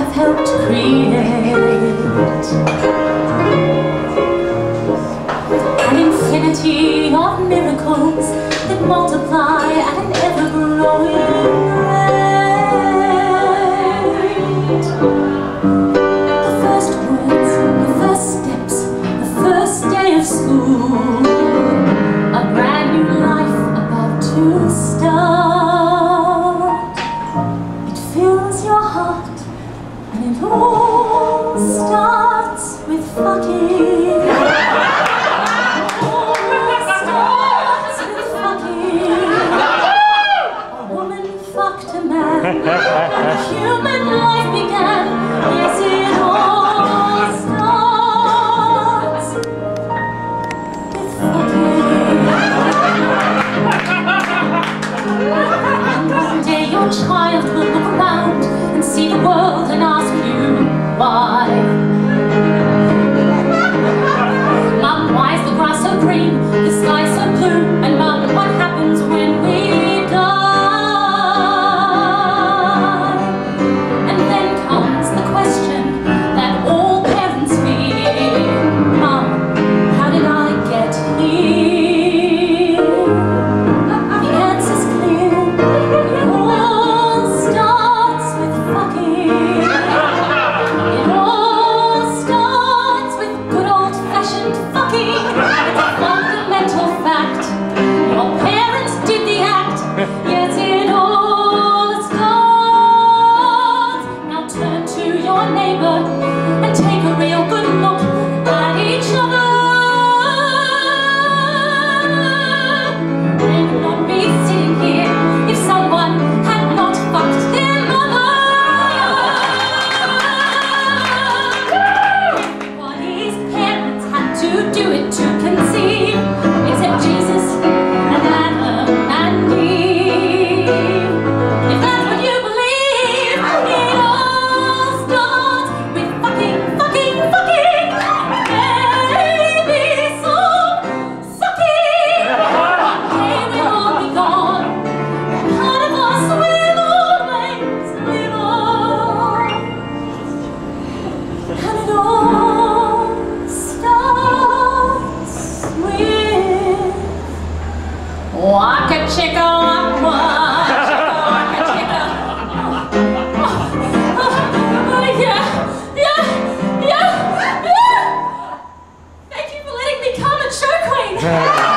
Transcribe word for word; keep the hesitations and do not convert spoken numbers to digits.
have helped create an infinity of miracles that multiply at an ever-growing rate. The first words, the first steps, the first day of school, a brand new life about to start. It fills your heart and it all starts with fucking. Human life began. Yes, it all starts with fucking. And one day your child will look around and see the world and ask you why. Mum, why is the grass so green, the sky so blue? And Mum, what happens when we die? Yes, it all starts. Now turn to your neighbor and take a real good look at each other. They would not be sitting here if someone had not fucked their mother. Everybody's parents had to do it to conceive, except Jesus and Adam and Eve. Waka chicka waka, waka chicka. Oh, oh, oh, yeah, yeah, yeah, yeah. Thank you for letting me come at Showqueen.